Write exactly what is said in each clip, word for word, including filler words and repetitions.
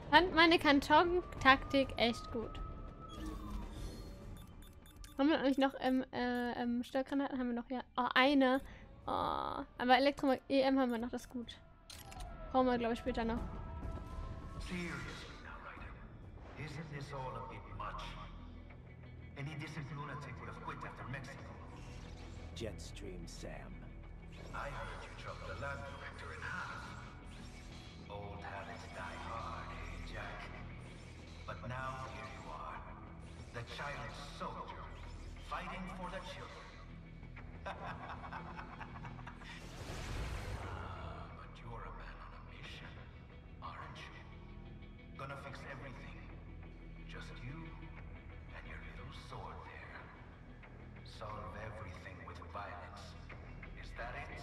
Fand meine Kanton-Taktik echt gut. Haben wir eigentlich noch ähm, äh, ähm, Störgranaten? Haben wir noch, ja. Oh, eine. Oh, aber Elektro-E M haben wir noch, das ist gut. Brauchen wir, glaube ich, später noch. Seriously now, Raiden. Isn't this all a bit much? Any decent lunatic would have quit after Mexico. Jetstream, Sam. I heard you chopped the lab director in half. Old habits die hard, eh, Jack? But now here you are. The child soldier, fighting for the children. But you're a man on a mission, aren't you? Gonna fix everything. Just you and your little sword there. Solve everything with violence. Is that it?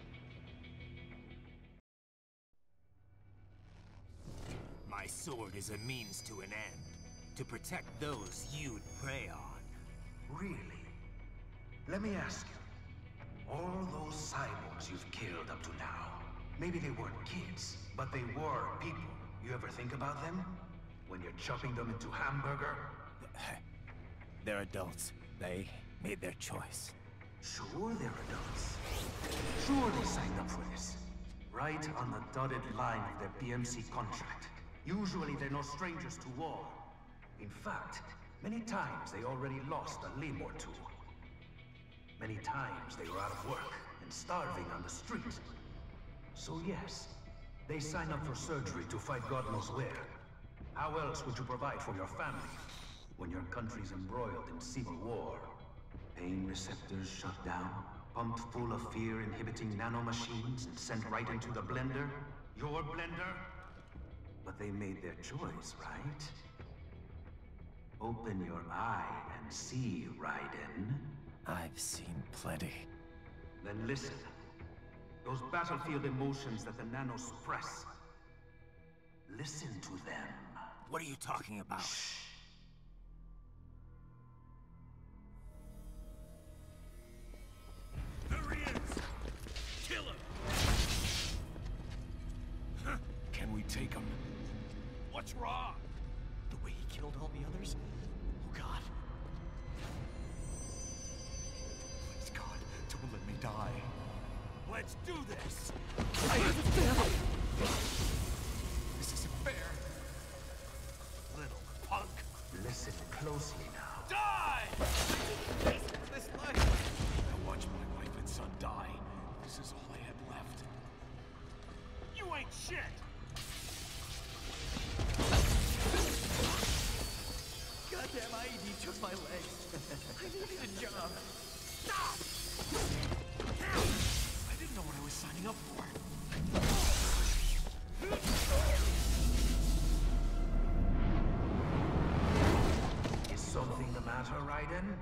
My sword is a means to an end. To protect those you'd prey on. Really? Let me ask you. All those cyborgs you've killed up to now, maybe they weren't kids, but they were people. You ever think about them? When you're chopping them into hamburger? They're adults. They made their choice. Sure they're adults. Sure they signed up for this. Right on the dotted line of their P M C contract. Usually they're no strangers to war. In fact, many times they already lost a limb or two. Many times they were out of work and starving on the street. So yes, they sign up for surgery to fight God knows where. How else would you provide for your family when your country's embroiled in civil war? Pain receptors shut down, pumped full of fear-inhibiting nanomachines and sent right into the blender? Your blender? But they made their choice, right? Open your eye and see, Raiden. I've seen plenty. Then listen. Those battlefield emotions that the nanos suppress. Listen to them. What are you talking about? Shh. There he is! Kill him! Huh. Can we take him? What's wrong? The way he killed all the others? Oh God. Please God, don't let me die. Let's do this! This isn't fair. Little punk. Listen closely now. Die! This life. I watched my wife and son die. This is all I had left. You ain't shit! Goddamn I E D took my legs. I needed a job. Stop! I didn't know what I was signing up for. Is something the matter, Raiden?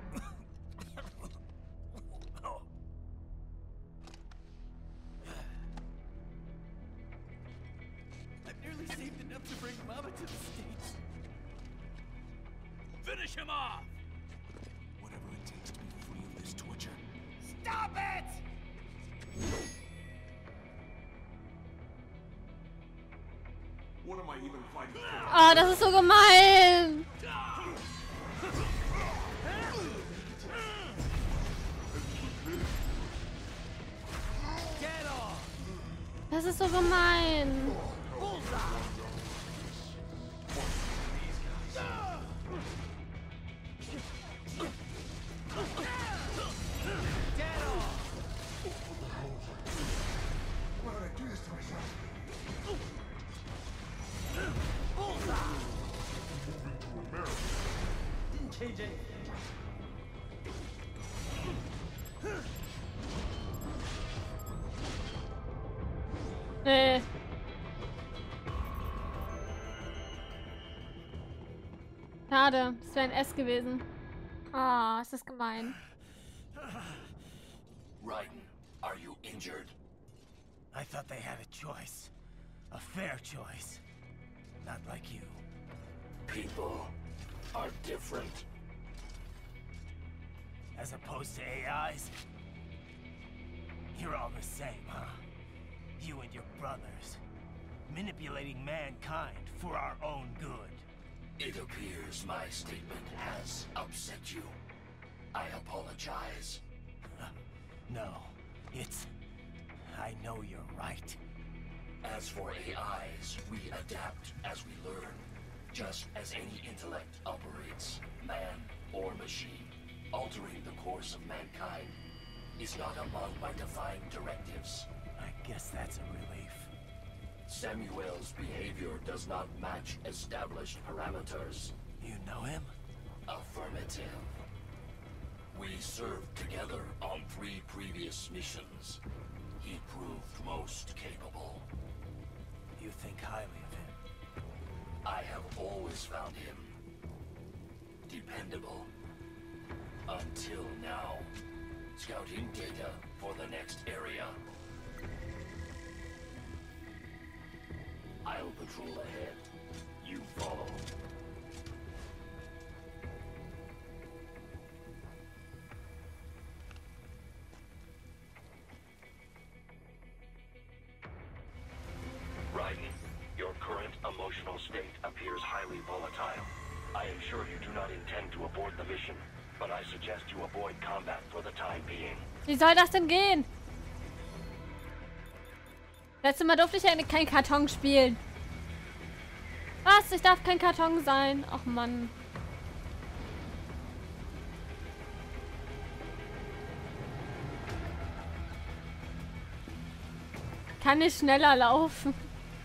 I've nearly saved enough to bring Mama to the States. Finish him off! Whatever it takes to be free of this torture. Stop it! What am I even fighting for? Oh, das ist so gemein. Get off! Das ist so gemein. Why would I do this to myself? K J. Nee. Schade, das wäre ein S gewesen. Ah, oh, ist das gemein. Raiden, are you injured? I thought they had a choice. A fair choice. Not like you. People are different. As opposed to A Is? You're all the same, huh? You and your brothers. manipulating mankind for our own good. It appears my statement has upset you. I apologize. No, it's... I know you're right. As for A Is, we adapt as we learn. Just as any intellect operates, man or machine, altering the course of mankind is not among my defined directives. I guess that's a relief. Samuel's behavior does not match established parameters. You know him? Affirmative. We served together on three previous missions. He proved most capable. You think highly of him? I have always found him dependable. Until now. Scouting data for the next area. I'll patrol ahead. You follow. Raiden, your current emotional state appears highly volatile. I am sure you do not intend to abort the mission, but I suggest you avoid combat for the time being. Wie soll das denn gehen? Letztes Mal durfte ich ja kein Karton spielen. Was? Ich darf kein Karton sein. Ach Mann. Kann ich schneller laufen?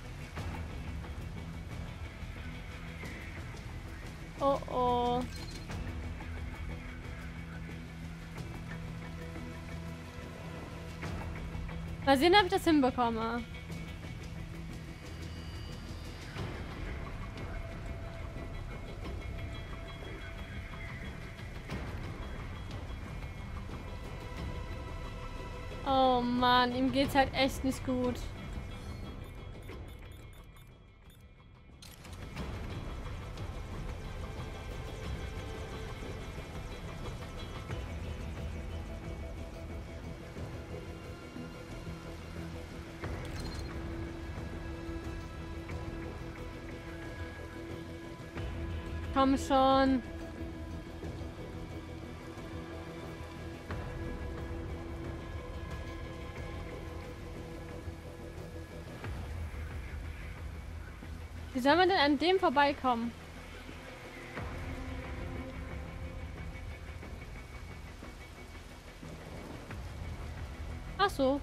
Oh oh. Mal sehen, ob ich das hinbekomme. Oh Mann, ihm geht's halt echt nicht gut. Komm schon. Wie soll man denn an dem vorbeikommen? Ach so.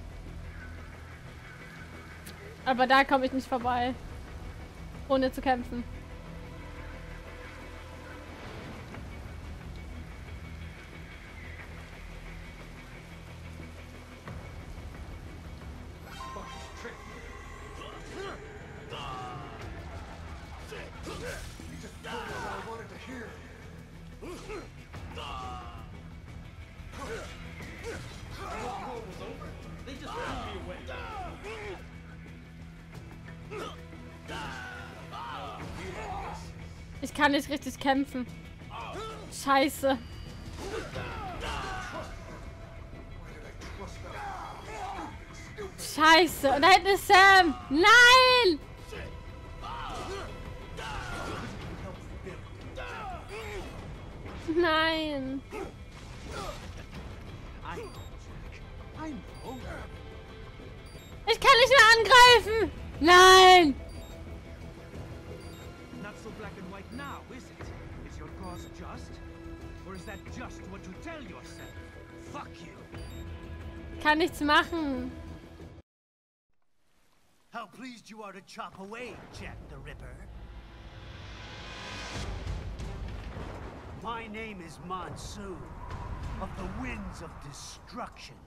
Aber da komme ich nicht vorbei. Ohne zu kämpfen. Ich kann nicht richtig kämpfen. Scheiße. Scheiße. Und da hinten ist Sam. Nein! Nein. Ich kann nicht mehr angreifen. Nein. Not so black and white now, is it? Is your cause just? Or is that just what you tell yourself? Fuck you. Kann nichts machen. How pleased you are to chop away, Jack the Ripper. My name is Monsoon, of the Winds of Destruction.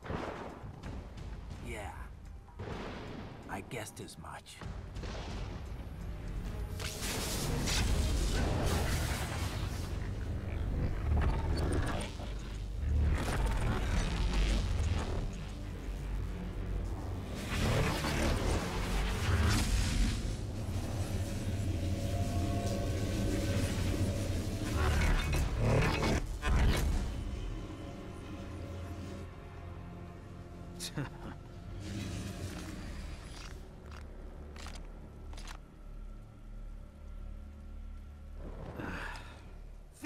Yeah, I guessed as much.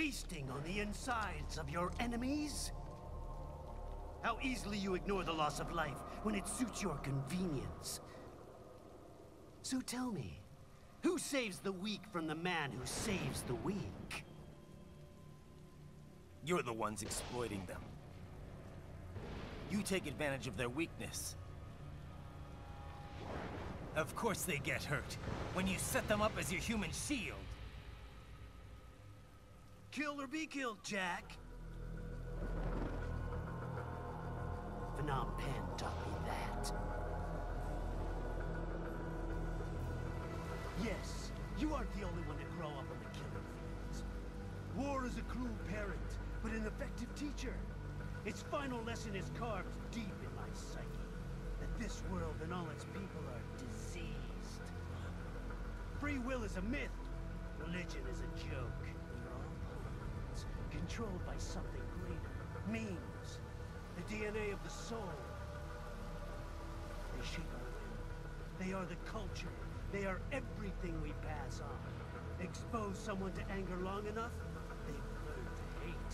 feasting on the insides of your enemies? How easily you ignore the loss of life when it suits your convenience. So tell me, who saves the weak from the man who saves the weak? You're the ones exploiting them. You take advantage of their weakness. Of course they get hurt when you set them up as your human shield. Kill or be killed, Jack. Phnom Penh taught me that. Yes, you aren't the only one to grow up on the killing fields. War is a cruel parent, but an effective teacher. Its final lesson is carved deep in my psyche. That this world and all its people are diseased. Free will is a myth. Religion is a joke. We're all pawns, controlled by something greater. Memes. The D N A of the soul. They shape our will. They are the culture. They are everything we pass on. Expose someone to anger long enough, they learn to hate.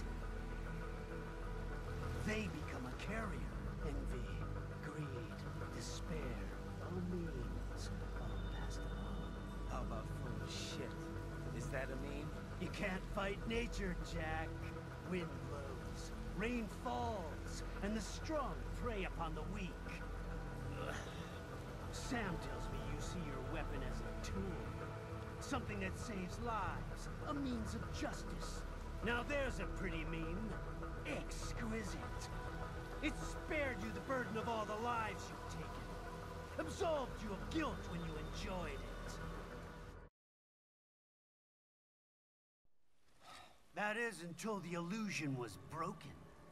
They become a carrier. Envy, greed, despair, all means, all passed along. How about full of shit? Is that a meme? You can't fight nature, Jack. Wind blows, rain falls, and the strong prey upon the weak. Ugh. Sam tells me you see your weapon as a tool. Something that saves lives, a means of justice. Now there's a pretty meme. Exquisite. It spared you the burden of all the lives you've taken. Absolved you of guilt when you enjoyed it. That is until the illusion was broken.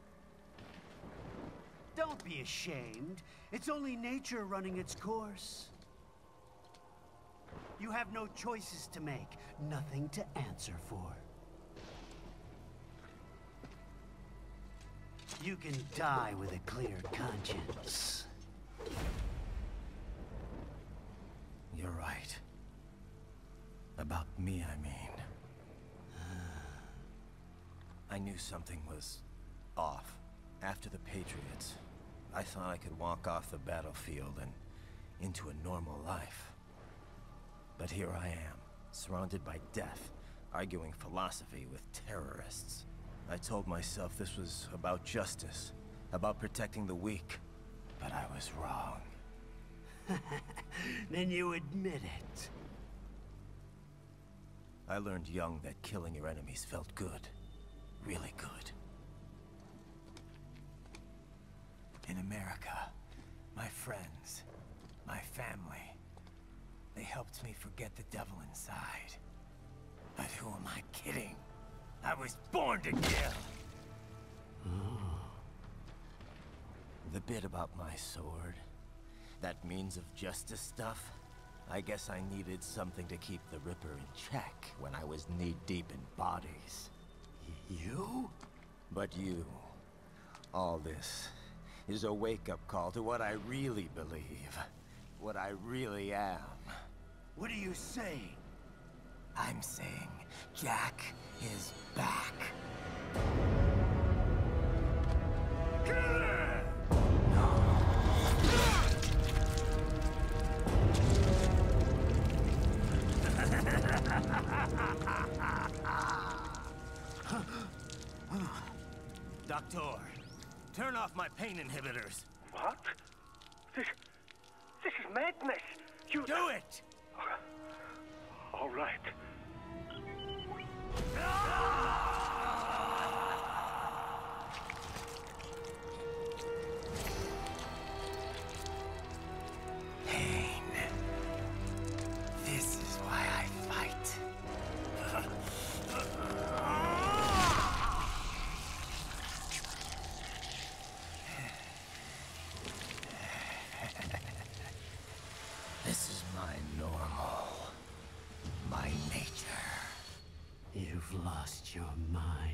Don't be ashamed. It's only nature running its course. You have no choices to make, nothing to answer for. You can die with a clear conscience. You're right. About me, I mean. I knew something was off. After the Patriots, I thought I could walk off the battlefield and into a normal life. But here I am, surrounded by death, arguing philosophy with terrorists. I told myself this was about justice, about protecting the weak, but I was wrong. Then you admit it. I learned young that killing your enemies felt good. Really good. In America, my friends, my family, they helped me forget the devil inside. But who am I kidding? I was born to kill! The bit about my sword, that means of justice stuff, I guess I needed something to keep the Ripper in check when I was knee-deep in bodies. You? But you, all this, is a wake-up call to what I really believe. What I really am. What are you saying? I'm saying Jack is back. Doctor, turn off my pain inhibitors. What? This... this is madness. You... Do it! All right. Pain. This is why I fight. This is my normal. My nature. You've lost your mind.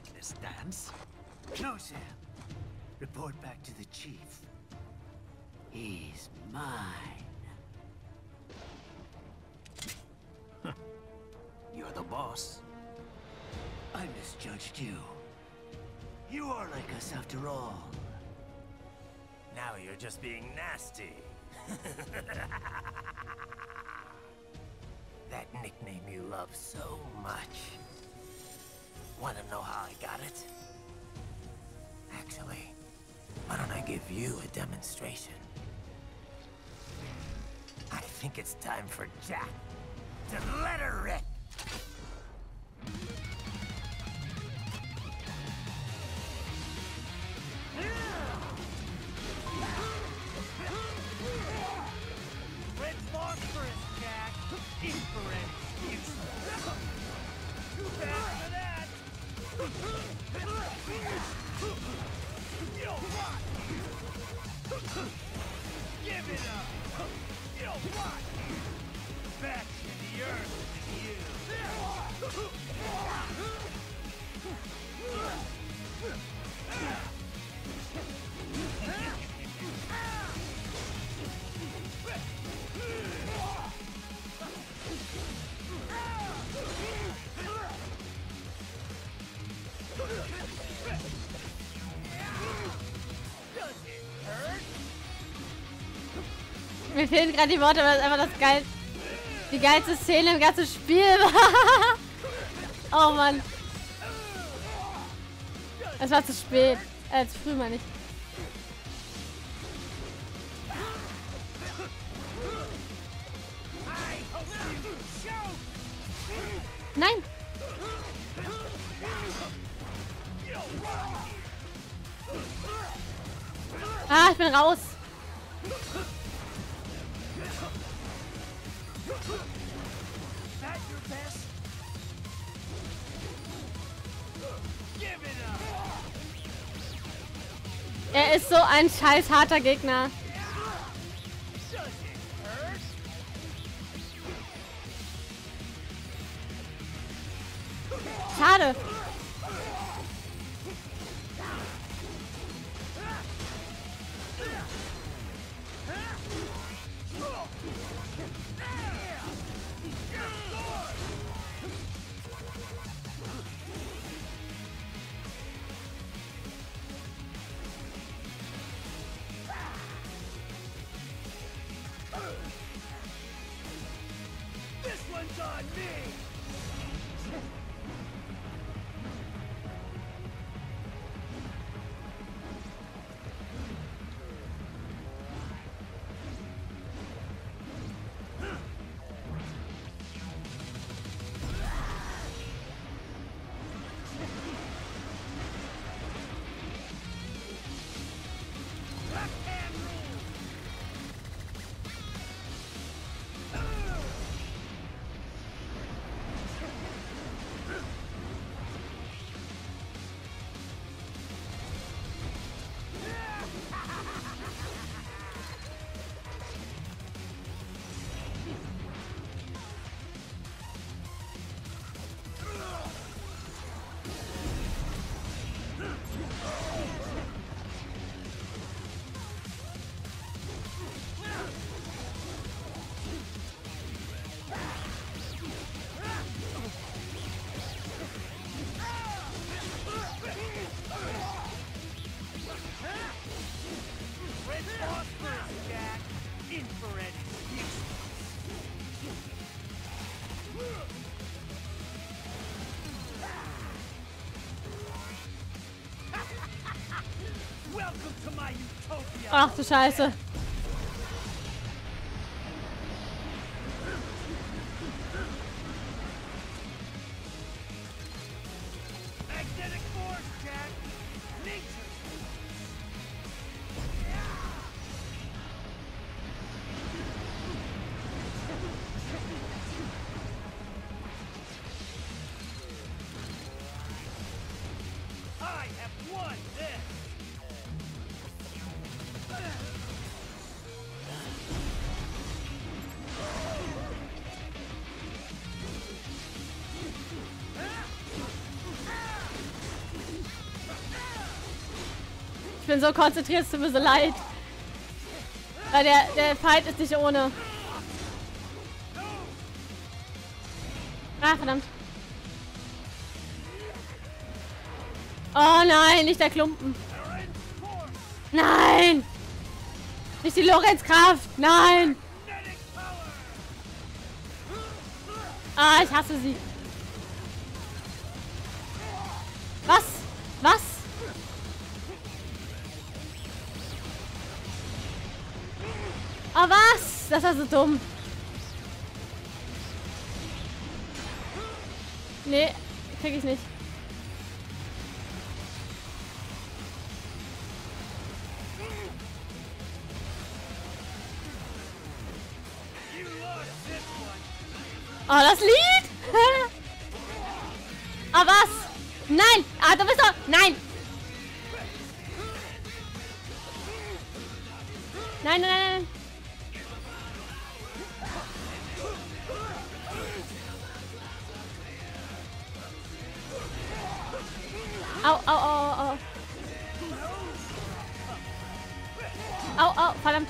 this dance. No, Sam. Report back to the chief. He's mine. You're the boss. I misjudged you. You are like us after all. Now you're just being nasty. That nickname you love so much. Wanna know how I got it? Actually, why don't I give you a demonstration? I think it's time for Jack to let her rip. Red phosphorus, Jack. Infrared. Useless. Too bad for that. You don't want. Give it up. You don't want. Back to the earth with you. Mir fehlen gerade die Worte, weil es einfach das geil, die geilste Szene im ganzen Spiel war. Oh Mann. Es war zu spät. Äh, zu früh meine ich. Nein. Ah, ich bin raus. Er ist so ein scheiß harter Gegner. Schade. This one's on me! Ach du Scheiße. Ich bin so konzentriert, es tut mir so leid. Weil der, der Fight ist nicht ohne. Ah, verdammt. Oh nein, nicht der Klumpen. Nein! Nicht die Lorenzkraft! Nein! Ah, ich hasse sie. Was? Was? Ah, was? Das war so dumm. Nee, krieg ich nicht. Oh, das Lied! Ah, was? Nein! Ah, du bist doch... Nein! Nein, nein, nein, nein. Au, au, au, au. Au, au, verdammt.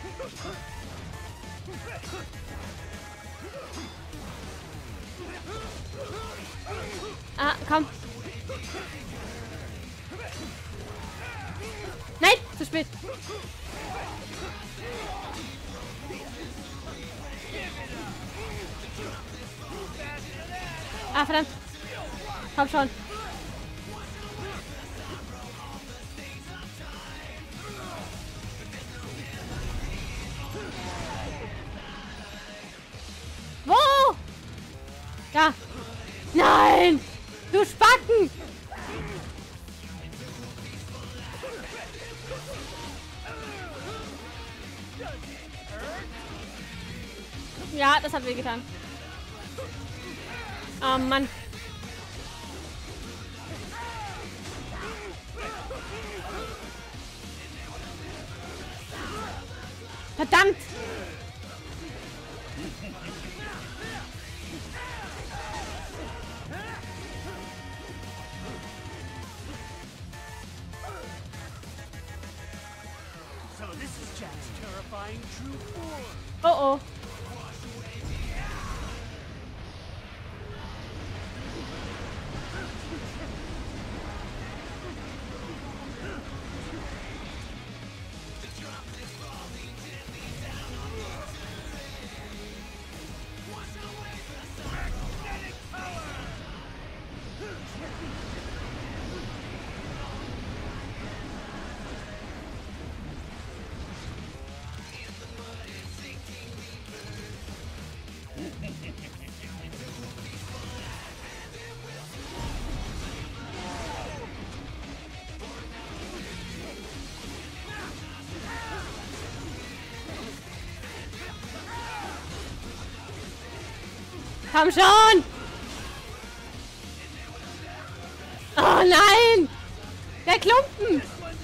Ah, komm. Nein, zu spät. Ah, verdammt. Komm schon. Wo? Da. Nein! Du Spacken! Ja, das hat wehgetan. Oh Mann. Verdammt! So this is Jack's terrifying true form. Oh oh. Komm schon! Oh nein! Der Klumpen!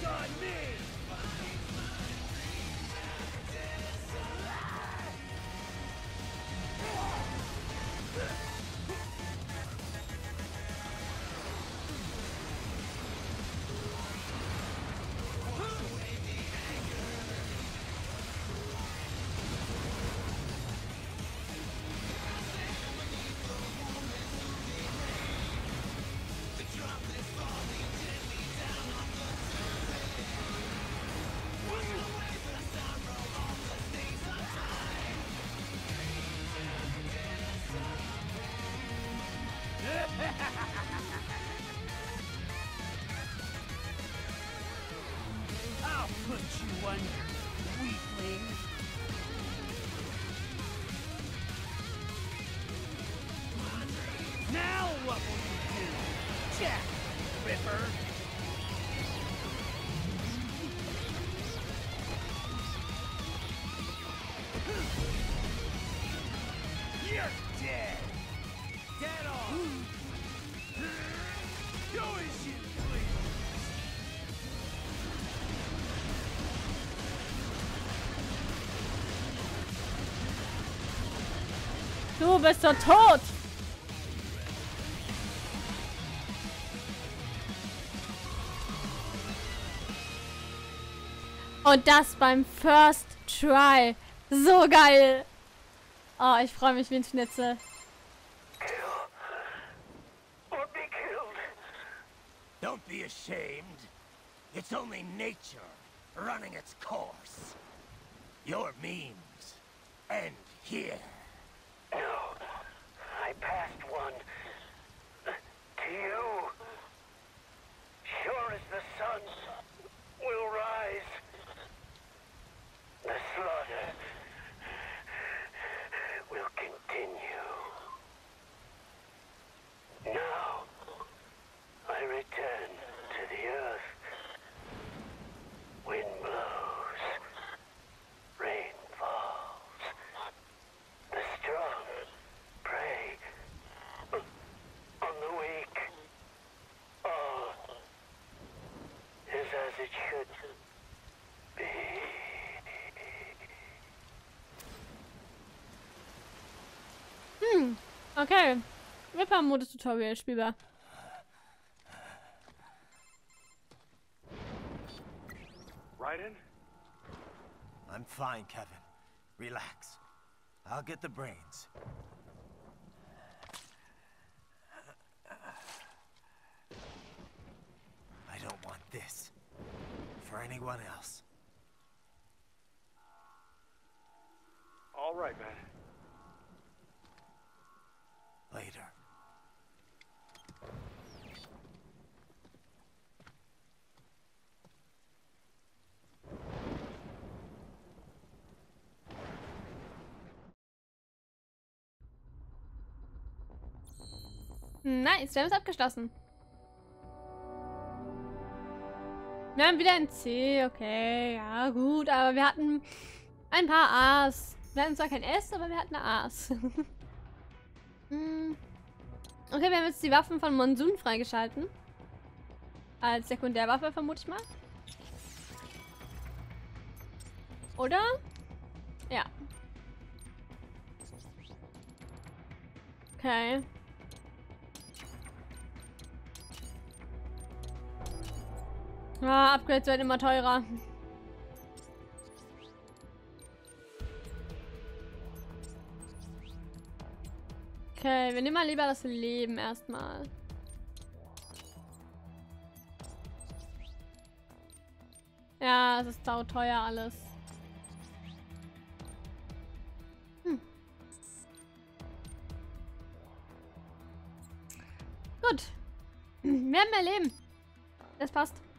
I'll put you under, weakling. Now what will you do, Jack Ripper? You're dead. Dead on. Go as you please. Du bist doch tot! Und das beim First Try. So geil. Oh, ich freue mich wie ein Schnitzel. Kill. Or be killed. Don't be ashamed. It's only nature running its course. Your memes end here. No. I passed one. To you. Sure as the sun will rise. The slaughter will continue. Now, I return to the earth. Wind blows. Rain falls. The strong prey on the weak. All is as it should be. Hm, okay. Ripper-Modus Tutorial spielbar. Raiden? I'm fine, Kevin. Relax. I'll get the brains. I don't want this for anyone else. All right, man. Later. Nice, wir haben es abgeschlossen. Wir haben wieder ein C, okay, ja gut, aber wir hatten ein paar A's. Wir hatten zwar kein S, aber wir hatten A's. hm. Okay, wir haben jetzt die Waffen von Monsoon freigeschalten. Als Sekundärwaffe, vermute ich mal. Oder? Ja. Okay. Ah, Upgrades werden immer teurer. Okay, wir nehmen mal lieber das Leben erstmal. Ja, es ist sauteuer alles. Hm. Gut. Wir haben mehr Leben. Das passt.